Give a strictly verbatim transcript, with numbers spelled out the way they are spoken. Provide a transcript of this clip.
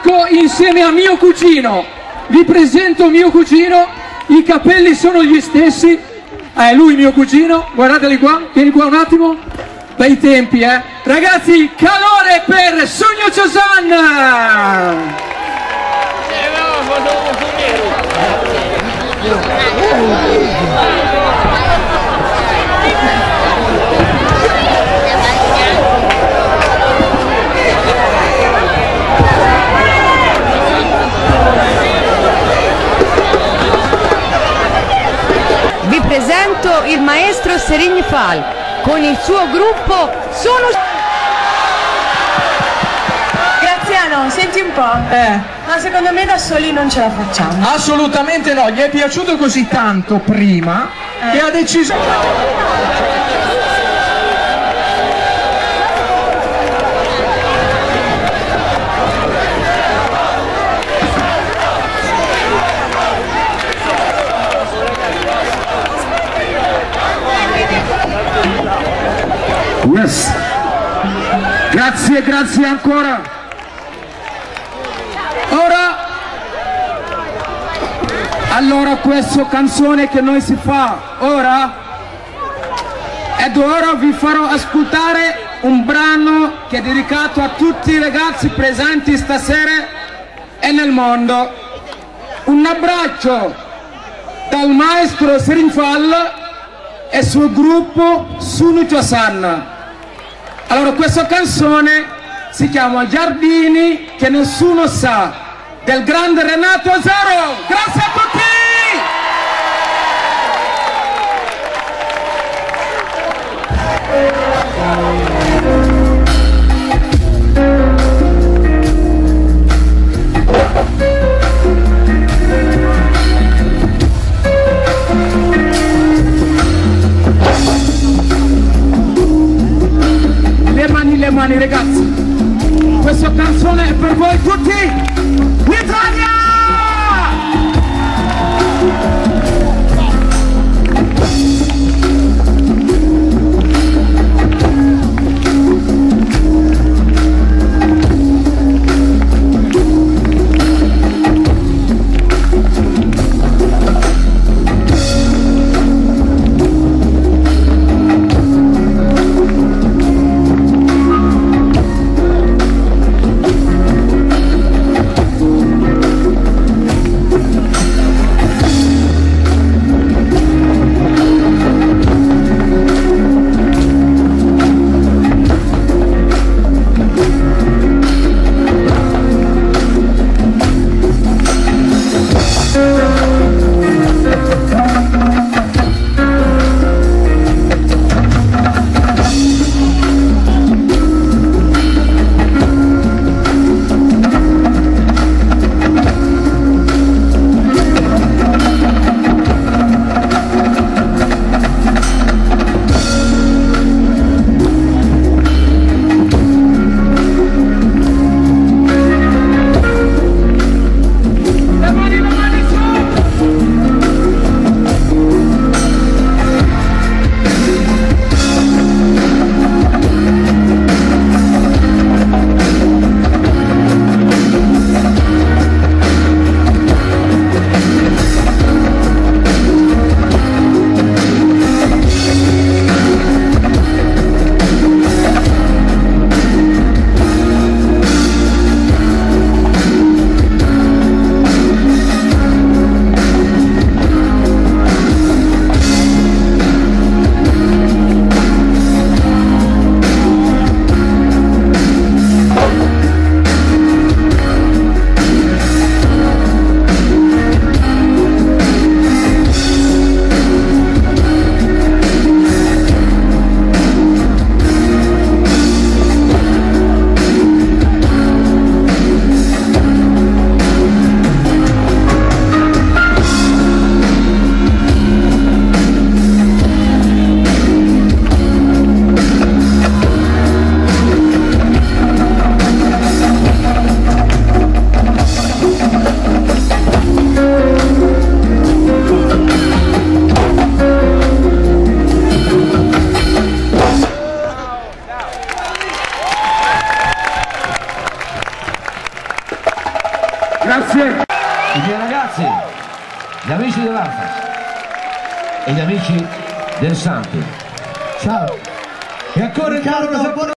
Marco insieme a mio cugino. Vi presento mio cugino, i capelli sono gli stessi. È lui mio cugino, guardateli qua, vieni qua un attimo. Bei tempi, eh. Ragazzi, calore per Sogno Ciosan! Vi presento il maestro Serigny Fall con il suo gruppo Sono... Graziano, senti un po'. Eh. Ma secondo me da soli non ce la facciamo. Assolutamente no, gli è piaciuto così tanto prima eh. che ha deciso... Yes. Grazie, grazie ancora. Ora, allora questa canzone che noi si fa ora, ed ora vi farò ascoltare un brano che è dedicato a tutti i ragazzi presenti stasera e nel mondo. Un abbraccio dal maestro Serigny Fall e sul gruppo Sogno Ciosan. Allora, questa canzone si chiama Giardini che nessuno sa, del grande Renato Zero. Grazie a tutti! Le mani, le mani ragazzi, questa canzone è per voi tutti, l'Italia! Grazie. I miei ragazzi, gli amici dell'Arfas e gli amici del Santi. Ciao. E ancora il caro